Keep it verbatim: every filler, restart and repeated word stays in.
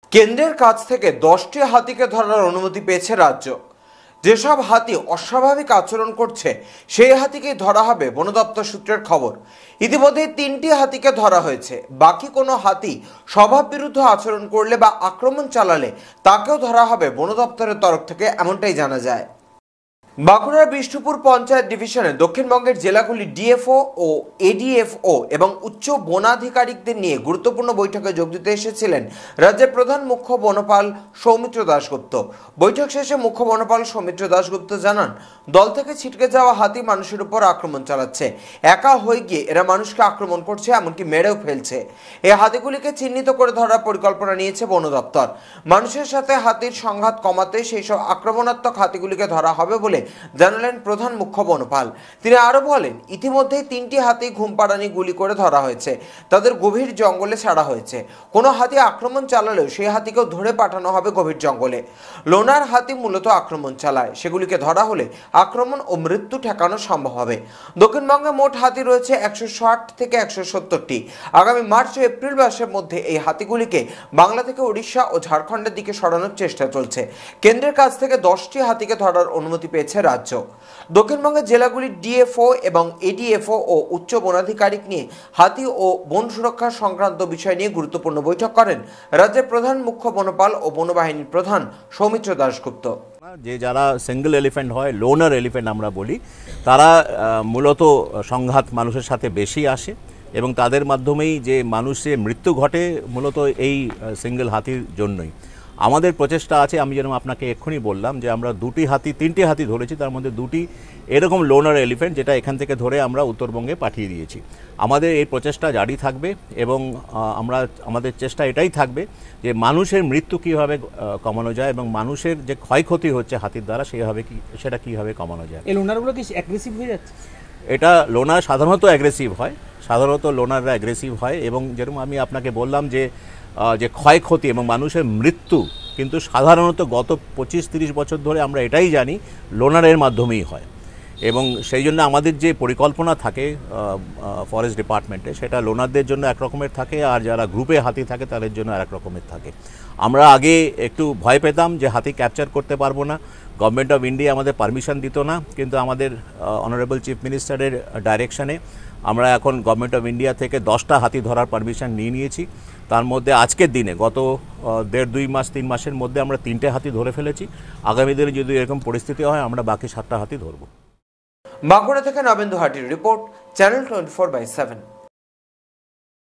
কেন্দ্রের কাছ থেকে দশটি হাতিকে ধরার অনুমতি পেয়েছে রাজ্য। যেসব হাতি অস্বাভাবিক আচরণ করছে সেই হাতিকেই ধরা হবে, বন দপ্তর সূত্রের খবর। ইতিমধ্যে তিনটি হাতিকে ধরা হয়েছে। বাকি কোনো হাতি স্বভাব বিরুদ্ধ আচরণ করলে বা আক্রমণ চালালে তাকেও ধরা হবে বন দপ্তরের তরফ থেকে, এমনটাই জানা যায়। বাঁকুড়ার বিষ্ণুপুর পঞ্চায়েত ডিভিশনে দক্ষিণবঙ্গের জেলাগুলি ডিএফও ও এডিএফও এবং উচ্চ বনাধিকারিকদের নিয়ে গুরুত্বপূর্ণ বৈঠকে যোগ দিতে এসেছিলেন রাজ্যের প্রধান মুখ্য বনপাল সৌমিত্র দাশগুপ্ত। বৈঠক শেষে মুখ্য বনপাল সৌমিত্র দাশগুপ্ত জানান, দল থেকে ছিটকে যাওয়া হাতি মানুষের উপর আক্রমণ চালাচ্ছে। একা হয়ে গিয়ে এরা মানুষকে আক্রমণ করছে, এমনকি মেরেও ফেলছে। এই হাতিগুলিকে চিহ্নিত করে ধরার পরিকল্পনা নিয়েছে বন দপ্তর। মানুষের সাথে হাতির সংঘাত কমাতে সেই সব আক্রমণাত্মক হাতিগুলিকে ধরা হবে বলে জানালেন প্রধান মুখ্য বনপাল। তিনি আরো বলেন, ইতিমধ্যেই তিনটি হাতি ঘুমপাড়ানি গুলি করে ধরা হয়েছে। তাদের গভীর জঙ্গলে ছাড়া হয়েছে। কোনো হাতি আক্রমণ চালালেও সেই হাতিকেও ধরে পাঠানো হবে গভীর জঙ্গলে। লোনার হাতি মূলত আক্রমণ চালায়, সেগুলিকে ধরা হলে আক্রমণ ও মৃত্যু ঠেকানো সম্ভব হবে। দক্ষিণবঙ্গে মোট হাতি রয়েছে একশো ষাট থেকে একশো সত্তরটি। আগামী মার্চ ও এপ্রিল মাসের মধ্যে এই হাতিগুলিকে বাংলা থেকে উড়িষ্যা ও ঝাড়খণ্ডের দিকে সরানোর চেষ্টা চলছে। কেন্দ্রের কাছ থেকে দশটি হাতিকে ধরার অনুমতি পেয়েছে রাজ্য। দক্ষিণবঙ্গের জেলাগুলির ডিএফও এবং এডিএফও ও উচ্চ বনাধিকারিক নিয়ে হাতি ও বন সুরক্ষা সংক্রান্ত বিষয় নিয়ে গুরুত্বপূর্ণ বৈঠক করেন রাজ্যের প্রধান মুখ্য বনপাল ও বনবাহিনীর প্রধান সৌমিত্র দাশগুপ্ত। যে যারা সিঙ্গেল এলিফ্যান্ট হয়, লোনার এলিফ্যান্ট আমরা বলি, তারা মূলত সংঘাত মানুষের সাথে বেশি আসে এবং তাদের মাধ্যমেই যে মানুষের মৃত্যু ঘটে মূলত এই সিঙ্গেল হাতির জন্যই। আমাদের প্রচেষ্টা আছে, আমি যেরকম আপনাকে এক্ষুনি বললাম যে আমরা দুটি হাতি তিনটি হাতি ধরেছি, তার মধ্যে দুটি এরকম লোনার এলিফ্যান্ট যেটা এখান থেকে ধরে আমরা উত্তরবঙ্গে পাঠিয়ে দিয়েছি। আমাদের এই প্রচেষ্টা জারি থাকবে এবং আমরা আমাদের চেষ্টা এটাই থাকবে যে মানুষের মৃত্যু কীভাবে কমানো যায় এবং মানুষের যে ক্ষয়ক্ষতি হচ্ছে হাতির দ্বারা সেভাবে কি সেটা কীভাবে কমানো যায়। এই লোনারগুলো কি অ্যাগ্রেসিভ হয়ে যাচ্ছে? এটা লোনার সাধারণত অ্যাগ্রেসিভ হয়, সাধারণত লোনাররা অ্যাগ্রেসিভ হয় এবং যেরকম আমি আপনাকে বললাম যে যে ক্ষয়ক্ষতি এবং মানুষের মৃত্যু কিন্তু সাধারণত গত পঁচিশ তিরিশ বছর ধরে আমরা এটাই জানি লোনারের মাধ্যমেই হয় এবং সেই জন্য আমাদের যে পরিকল্পনা থাকে ফরেস্ট ডিপার্টমেন্টে সেটা লোনারদের জন্য এক রকমের থাকে আর যারা গ্রুপে হাতি থাকে তাদের জন্য আর এক রকমের থাকে। আমরা আগে একটু ভয় পেতাম যে হাতি ক্যাপচার করতে পারবো না, গভর্নমেন্ট অফ ইন্ডিয়া আমাদের পারমিশন দিত না, কিন্তু আমাদের অনারেবল চিফ মিনিস্টারের ডাইরেকশানে আমরা এখন গভর্নমেন্ট অফ ইন্ডিয়া থেকে দশটা হাতি ধরার পারমিশন নিয়ে নিয়েছি। তার মধ্যে আজকের দিনে গত দেড় দুই মাস তিন মাসের মধ্যে আমরা তিনটে হাতি ধরে ফেলেছি। আগামী দিনে যদি এরকম পরিস্থিতি হয় আমরা বাকি সাতটা হাতি ধরব। বাঁকুড়া থেকে নবেন্দু হাটির report, channel twenty four by seven.